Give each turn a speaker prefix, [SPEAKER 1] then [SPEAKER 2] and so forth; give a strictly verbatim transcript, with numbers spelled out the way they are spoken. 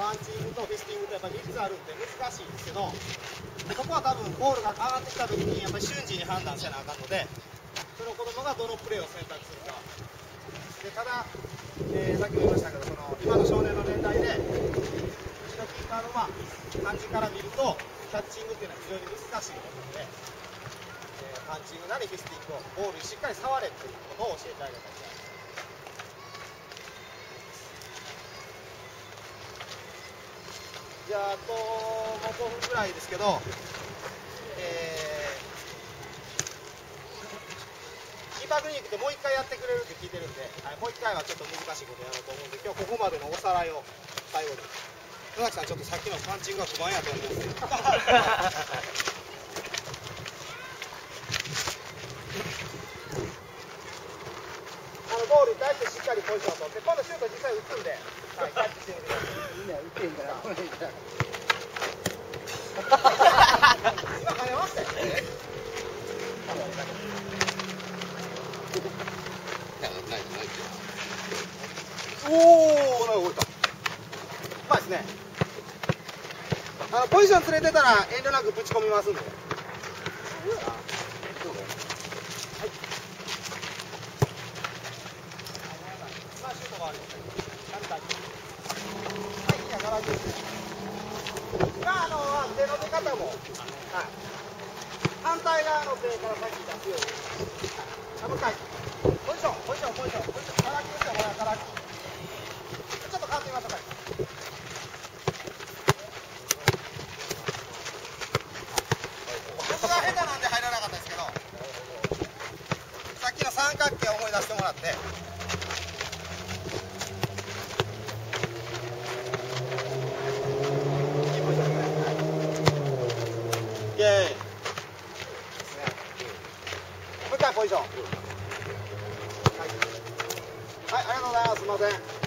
[SPEAKER 1] パンチングとフィスティングとやっぱりみっつあるんで難しいんですけど、そこは多分ボールが上がってきた時にやっぱり瞬時に判断せなあかんので、その子供がどのプレーを選択するか。でただ、えー、さっきも言いましたけど、その今の少年の年代で、うちのキーパーの、まあ、感じから見ると、キャッチングっていうのは非常に難しいことなので、えー、パンチングなりフィスティングを、ボールにしっかり触れっていうことを教えてあげたいと思います。じゃあ、あともうごふんぐらいですけど、えー、キーパークリニックってもういっかいやってくれるって聞いてるんで、はい、もういっかいはちょっと難しいことやろうと思うんで、今日ここまでのおさらいを最後に。野崎さん、ちょっとさっきのパンチングは不満やと思うんですけど。ボールに対してしっかりポジションを取って、今度シュート実際打つんで、はい、キャッチしてみてください。みんな打ってんから、来ないから。今跳ねましたよね。おお、なんか動いた。うまいですね。あのポジション連れてたら遠慮なくぶち込みますんで。まあ、あの手の出方も、はい、反対側の手から先に出すように、はい、もう一回、ポジション、ポジション、ポジション、ポジション、からきですよ、これはからき。ちょっと変わってみましょうか。僕が下手なんで入らなかったですけど、さっきの三角形を思い出してもらって。イエーイ。もう一回ポジション。はい、はい、ありがとうございます。すみません。